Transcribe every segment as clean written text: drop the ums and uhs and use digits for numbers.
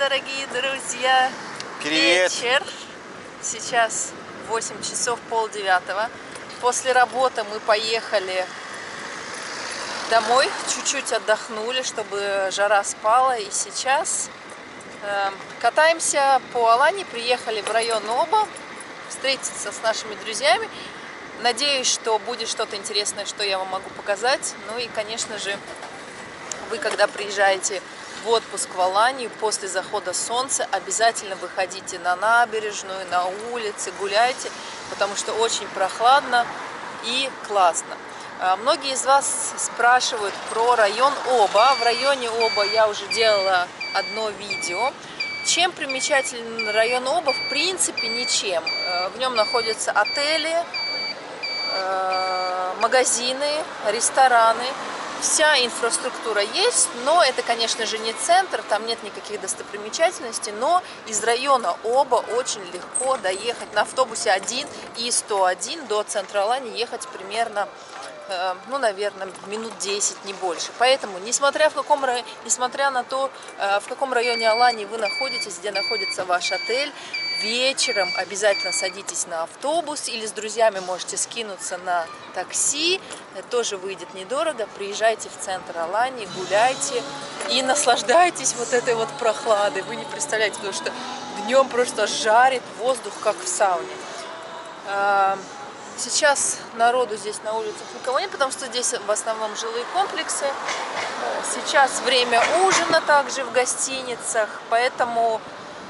дорогие друзья! Привет! Вечер. Сейчас 8 часов, полдевятого. После работы мы поехали домой, чуть-чуть отдохнули, чтобы жара спала. И сейчас катаемся по Алании, приехали в район Оба встретиться с нашими друзьями. Надеюсь, что будет что-то интересное, что я вам могу показать. Ну и, конечно же, вы, когда приезжаете в отпуск в Аланию после захода солнца, обязательно выходите на набережную, на улицы, гуляйте, потому что очень прохладно и классно. Многие из вас спрашивают про район Оба. В районе Оба я уже делала одно видео. Чем примечателен район Оба? В принципе, ничем. В нем находятся отели, магазины, рестораны. Вся инфраструктура есть, но это, конечно же, не центр, там нет никаких достопримечательностей, но из района Оба очень легко доехать на автобусе 1 и 101 до центра Алании, ехать примерно, ну, наверное, минут 10, не больше. Поэтому, несмотря на то, в каком районе Алании вы находитесь, где находится ваш отель, вечером обязательно садитесь на автобус или с друзьями можете скинуться на такси, тоже выйдет недорого. Приезжайте в центр Алании, гуляйте и наслаждайтесь вот этой вот прохладой. Вы не представляете, потому что днем просто жарит воздух, как в сауне. Сейчас народу здесь на улицах никого нет, потому что здесь в основном жилые комплексы. Сейчас время ужина также в гостиницах, поэтому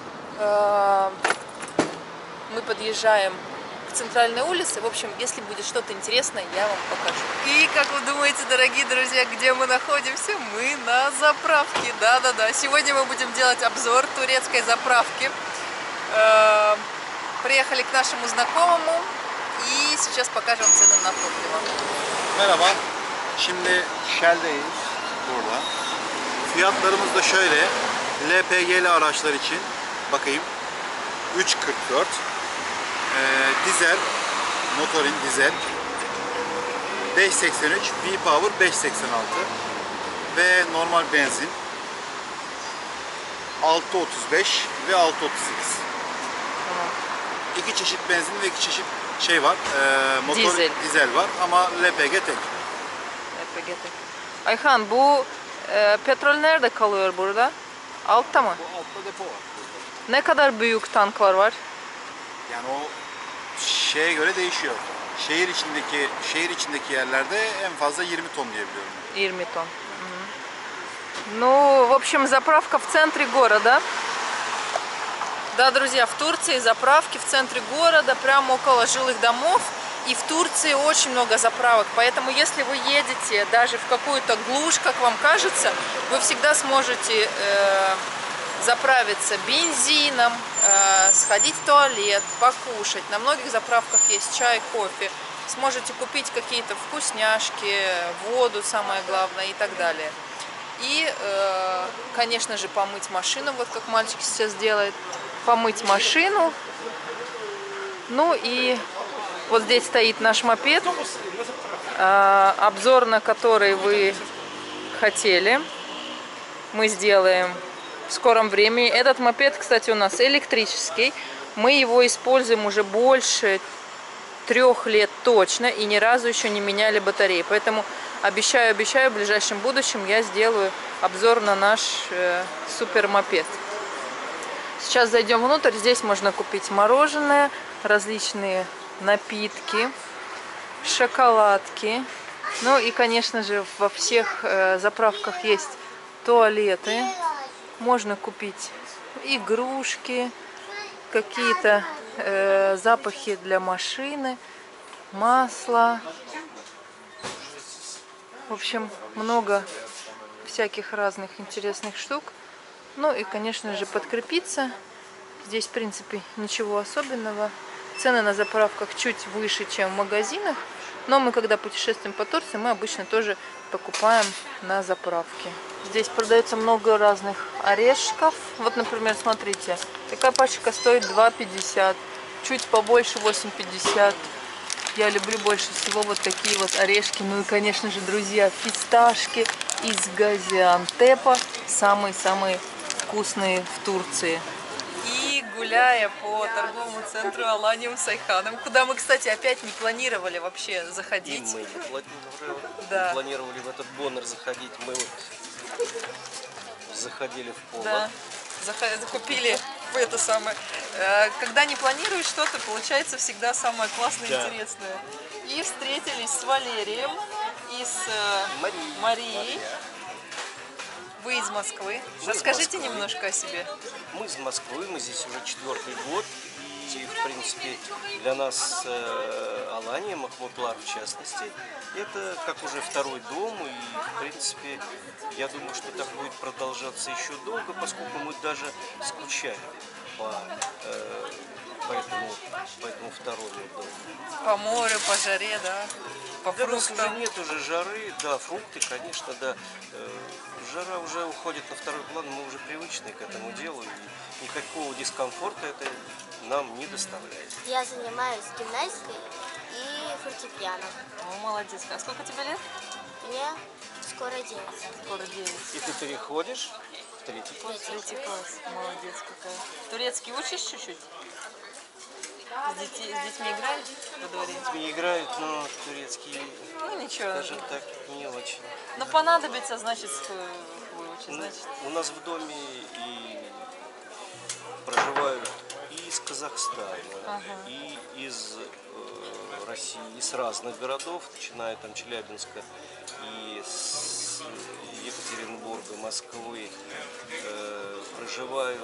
мы подъезжаем к центральной улице. В общем, если будет что-то интересное, я вам покажу. И как вы думаете, дорогие друзья, где мы находимся? Мы на заправке. Да-да-да. Сегодня мы будем делать обзор турецкой заправки. Приехали к нашему знакомому и сейчас покажем цены на топливо. Merhaba. Şimdi Shell'deyiz burada. Fiyatlarımız da şöyle. LPG'li araçlar için bakayım. 3.44. Dizel, motorin dizel 5.83, V-Power 5.86 ve normal benzin 6.35 ve 6.38. İki çeşit benzin ve iki çeşit şey var. Motor dizel var ama LPG tek. LPG tek. Ayhan, bu petrol nerede kalıyor burada? Altta mı? Bu altta depo var. Ne kadar büyük tanklar var? Yani o şeye göre değişiyor. Şehir içindeki yerlerde en fazla 20 ton diye biliyorum. 20 тонн. Ну, в общем, заправка в центре города. Да, друзья, в Турции заправки в центре города, прямо около жилых домов. И в Турции очень много заправок. Поэтому, если вы едете даже в какую-то глушь, как вам кажется, вы всегда сможете заправиться бензином, сходить в туалет, покушать. На многих заправках есть чай, кофе. Сможете купить какие-то вкусняшки, воду, самое главное, и так далее. И, конечно же, помыть машину, вот как мальчик сейчас делает. Помыть машину. Ну и вот здесь стоит наш мопед, обзор на который вы хотели. Мы сделаем в скором времени. Этот мопед, кстати, у нас электрический. Мы его используем уже больше 3 лет точно и ни разу еще не меняли батареи. Поэтому обещаю, в ближайшем будущем я сделаю обзор на наш супер мопед. Сейчас зайдем внутрь. Здесь можно купить мороженое, различные напитки, шоколадки. Ну и, конечно же, во всех заправках есть туалеты. Можно купить игрушки, какие-то запахи для машины, масло. В общем, много всяких разных интересных штук. Ну и, конечно же, подкрепиться. Здесь, в принципе, ничего особенного. Цены на заправках чуть выше, чем в магазинах. Но мы, когда путешествуем по Турции, мы обычно тоже покупаем на заправке. Здесь продается много разных орешков. Вот, например, смотрите, такая пачка стоит 2,50, чуть побольше 8,50. Я люблю больше всего вот такие вот орешки. Ну и, конечно же, друзья, фисташки из Газиантепа. Самые-самые вкусные в Турции. И гуляя по торговому центру Аланиум Сайханом, куда мы, кстати, опять не планировали вообще И заходить. мы Да. не планировали в этот Боннер заходить. Мы вот заходили в Поло. Да, закупили это самое. Когда не планируешь что-то, получается всегда самое классное и Да. интересное. И встретились с Валерием и с Марией. Вы из Москвы. Мы из Расскажите Москвы. немножко о себе. Мы из Москвы, мы здесь уже 4-й год. И, в принципе, для нас Алания, Махмутлар в частности, это как уже второй дом. И, в принципе, я думаю, что так будет продолжаться еще долго, поскольку мы даже скучаем по этому второму дому. По морю, по жаре, да, по Для нас уже фруктам. нет уже жары, да, фрукты, конечно, да. Жара уже уходит на второй план, мы уже привычны к этому делу, и никакого дискомфорта это нам не доставляет. Я занимаюсь гимнастикой и фортепиано. О, молодец. А сколько тебе лет? Мне скоро 9. Скоро 9. И ты переходишь в третий класс. Третий класс. Молодец какая. Турецкий учишь чуть-чуть? С детьми играешь во дворе? Не играют, но турецкий, Ну ничего. скажем так, не очень. Ну понадобится, значит, выучить. Ну, Значит. у нас в доме и проживают и из Казахстана, и из России, из разных городов, начиная там Челябинска и с Екатеринбурга, Москвы, проживают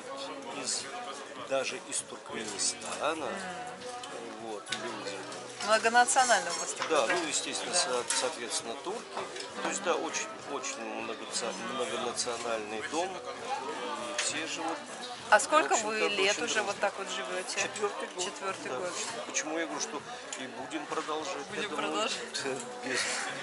даже из Туркменистана, вот, люди. Многонационально у вас такой Да, дом. ну, естественно, соответственно, турки. То есть, да, очень многонациональный дом. И все живут. А сколько в общем-то, вы лет очень уже дружно. вот так вот живете? 4-й год. Четвертый Да. год. Почему я говорю, что и будем продолжать. Будем я думаю, продолжать. без,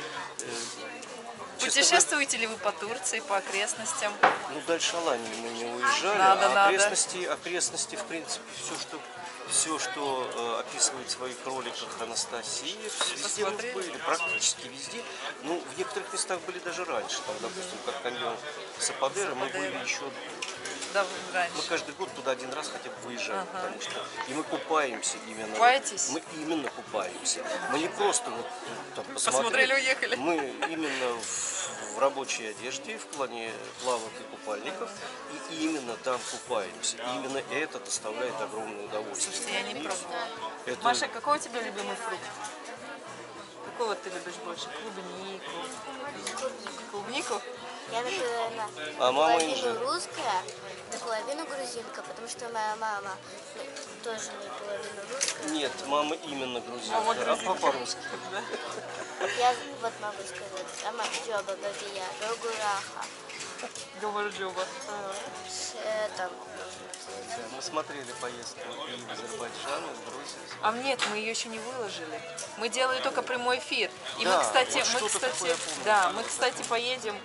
честно Путешествуете ли вы по Турции, по окрестностям? говоря, ну, дальше Алании мы не уезжали. Надо, а надо. окрестности, в принципе, все, что описывает в своих роликах Анастасия, везде мы Посмотрели? были, практически везде. Ну, в некоторых местах были даже раньше. Там, допустим, как каньон Сападера, мы были еще. Да, раньше. Мы каждый год туда один раз хотя бы выезжаем, потому что и мы купаемся именно. Купаетесь? Мы именно купаемся. Мы не просто вот там Посмотрели, уехали. Мы именно в рабочей одежде, в плане плавок и купальников, и именно там купаемся. И именно это доставляет огромное удовольствие. Слушайте, я не пробовала. Это- Маша, какой у тебя любимый фрукт? Какой вот ты любишь больше? Клубнику? Клубнику? Я наполовину А мама инжир. русская, наполовину грузинка, потому что моя мама тоже наполовину русская. Нет, мама именно грузинка, Мама а грузинка. папа русский. Да. Я вот могу сказать, ама джоба бабия, рогураха. Говорю, Джоба. Там, Мы смотрели поездку и в Азербайджан, и в Грузию. А нет, мы ее еще не выложили. Мы делали только прямой эфир. И Да, мы, кстати, вот что-то такое я помню. да, мы, кстати, поедем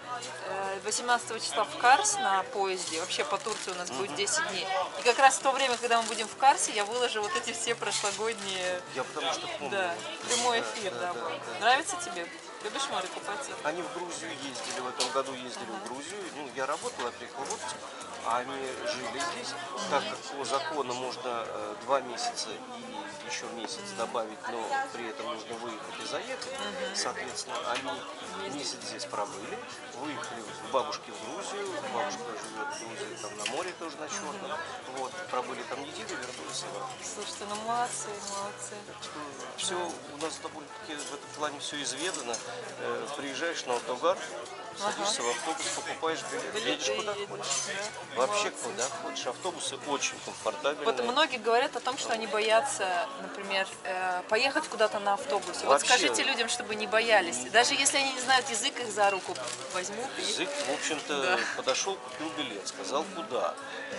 18 числа в Карс на поезде. Вообще по Турции у нас будет 10 дней. И как раз в то время, когда мы будем в Карсе, я выложу вот эти все прошлогодние, Я потому что помню. да, прямой эфир, да, да, был. да. Нравится тебе? Любишь море купаться? Они в Грузию ездили, в этом году ездили в Грузию. Ну, я работал, я приехал в отпуск, а они жили здесь. Так как по закону можно 2 месяца и еще месяц добавить, но при этом нужно выехать и заехать. Соответственно, они месяц здесь пробыли, выехали к бабушке в Грузию. Бабушка живет в Грузии, там на море тоже на Черном. Вот, пробыли там неделю, вернулись обратно. Слушайте, ну молодцы, молодцы. Все у нас довольно-таки в этом плане все изведано. Приезжаешь на автогар, садишься в автобус, покупаешь билет, едешь куда едешь, хочешь. да. Вообще Молодцы. куда хочешь. Автобусы очень комфортабельные. Вот многие говорят о том, что они боятся, например, поехать куда-то на автобусе. Вот Вообще. скажите людям, чтобы не боялись. Даже если они не знают язык, их за руку возьмут. И... Язык, в общем-то, Да. подошел, купил билет, сказал куда.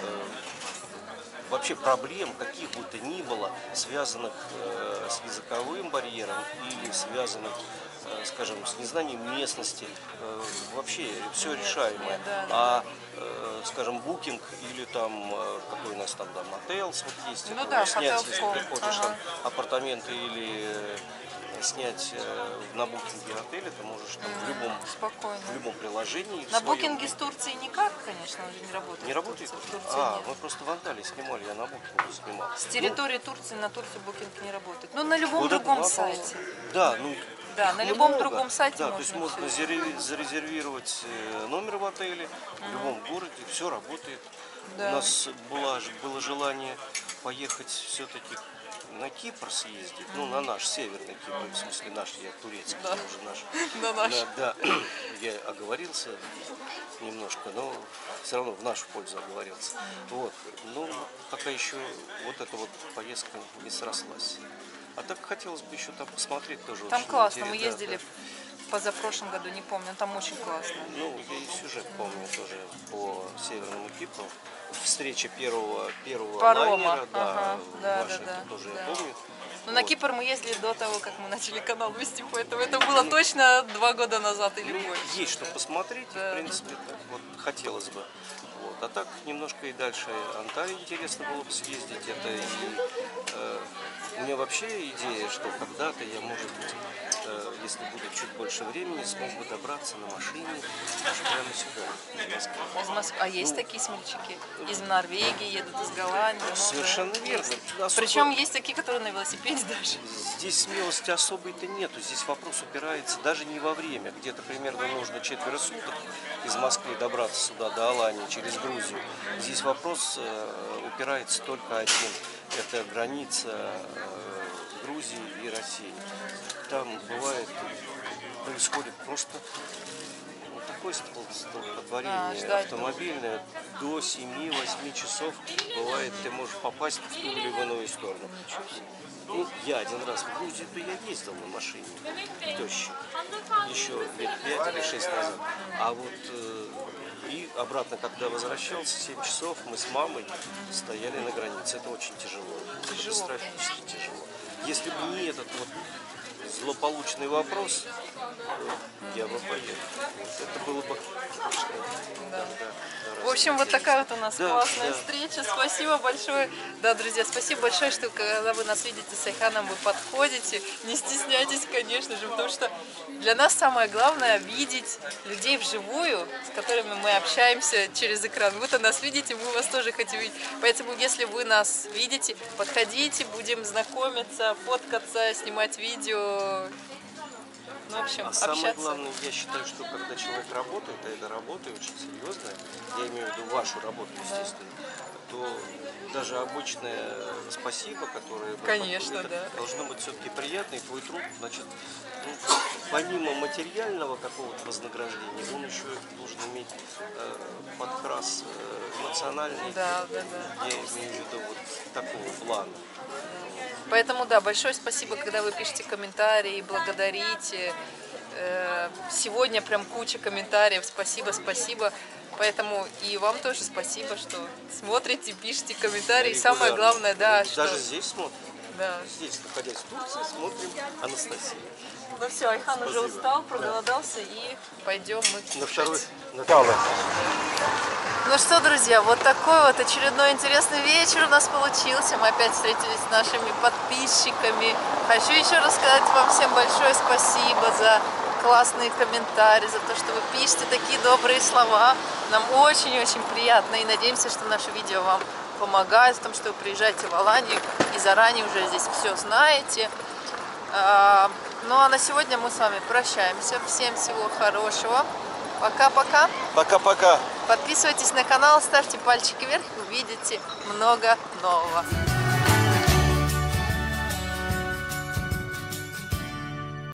Вообще проблем каких бы то ни было, связанных с языковым барьером или связанных, скажем, с незнанием местности, вообще все решаемое. нет, да, А, скажем, букинг или там, какой у нас там, мотелс вот есть, Ну это да, снять, если Hotel.com, приходишь, ага. там апартаменты или снять на букинге отеля, ты можешь там Спокойно. в любом приложении. На букинге с Турцией никак, конечно, уже не работает. Не работает? В Турции нет. Мы просто в Анталии снимали, я на букинге снимал. С территории Турции на Турцию букинг не работает. Ну, на любом Вот это другом два, сайте. Да, ну Да, их на любом много. другом сайте да, можно. то есть можно зарезервировать номер в отеле в любом городе, все работает. Да. У нас было желание поехать все-таки на Кипр съездить, ну на наш северный Кипр, в смысле наш, я турецкий, Да. я уже наш. На наш. Да, я оговорился немножко, но все равно в нашу пользу оговорился. Вот, ну пока еще вот эта вот поездка не срослась. А так хотелось бы еще там посмотреть тоже. Там очень классно, мы интересно, ездили в позапрошлом году, не помню, там очень классно. Ну, я и сюжет помню тоже по Северному Кипру. Встреча первого Парома. лайнера, Ага, да, ваша, да, да, тоже да. я помню. Ну, на Вот. Кипр мы ездили до того, как мы начали канал вести, поэтому это было точно 2 года назад или больше. Есть что посмотреть, Да, в принципе, так вот хотелось бы. Вот. А так немножко и дальше Анталию интересно было бы съездить. Это и у меня вообще идея, что когда-то я, может быть, если будет чуть больше времени, смог бы добраться на машине аж прямо сюда, из Москвы. Из Москвы. А есть такие смельчаки? Из Норвегии едут, из Голландии. Ну, Совершенно да, верно. есть. Особо- Причем есть такие, которые на велосипеде даже. Здесь смелости особой-то нету. Здесь вопрос упирается даже не во время. Где-то примерно нужно 4 суток из Москвы добраться сюда, до Алании, через Грузию. Здесь вопрос упирается только один. Это граница Грузии и России. Там бывает, происходит просто такое столпотворение ждать автомобильное. До 7-8 часов бывает, ты можешь попасть в ту или в иную сторону. Ну, я один раз в Грузию, то я ездил на машине тещи, еще лет 5 или 6 назад. А вот и обратно, когда возвращался, 7 часов мы с мамой стояли на границе. Это очень тяжело. Катастрофически тяжело. Если бы не этот вот злополучный вопрос, я бы поехал. Это было бы... В общем, вот такая вот у нас Да, классная да. встреча. Спасибо большое. Да, друзья, спасибо большое, что когда вы нас видите с Айханом, вы подходите. Не стесняйтесь, конечно же, потому что для нас самое главное видеть людей вживую, с которыми мы общаемся через экран. Вы-то нас видите, мы вас тоже хотим видеть. Поэтому, если вы нас видите, подходите, будем знакомиться, фоткаться, снимать видео. Ну, в общем, А самое общаться. главное, я считаю, что когда человек работает, а эта работа очень серьезная, я имею в виду вашу работу, естественно, то даже обычное спасибо, которое вы Конечно, подходите, да. должно быть все-таки приятно, и твой труд, значит, ну, помимо материального какого-то вознаграждения, он еще должен иметь подкрас эмоциональный. Да, да, да. Я имею в виду вот такого плана. Поэтому, да, большое спасибо, когда вы пишете комментарии, благодарите. Сегодня прям куча комментариев. Спасибо, спасибо. Поэтому и вам тоже спасибо, что смотрите, пишите комментарии. Самое главное, да, что... Даже здесь смотрим. Да. Здесь, находясь в Турции, смотрим Анастасию. Ну все, Айхан уже устал, проголодался, и пойдем мы На второй. кушать. Ну что, друзья, вот такой вот очередной интересный вечер у нас получился. Мы опять встретились с нашими подписчиками. Хочу еще раз сказать вам всем большое спасибо за классные комментарии, за то, что вы пишете такие добрые слова. Нам очень-очень приятно, и надеемся, что наше видео вам помогает в том, что вы приезжаете в Аланию и заранее уже здесь все знаете. Ну а на сегодня мы с вами прощаемся. Всем всего хорошего. Пока-пока. Пока-пока. Подписывайтесь на канал, ставьте пальчики вверх, увидите много нового.